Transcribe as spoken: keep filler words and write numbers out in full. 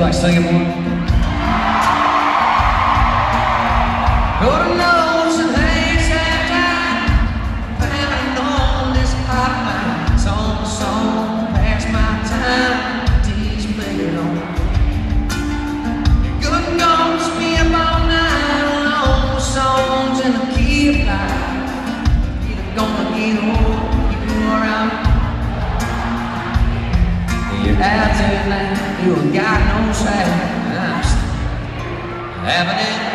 like singing one? Gonna know some things that time, pounding on this hotline, song to song, past my time, tease playing on. Good gonna spend all night on old songs in the key of life. Either gonna get old, you around. You're out there now, you ain't got no say. I'm having it.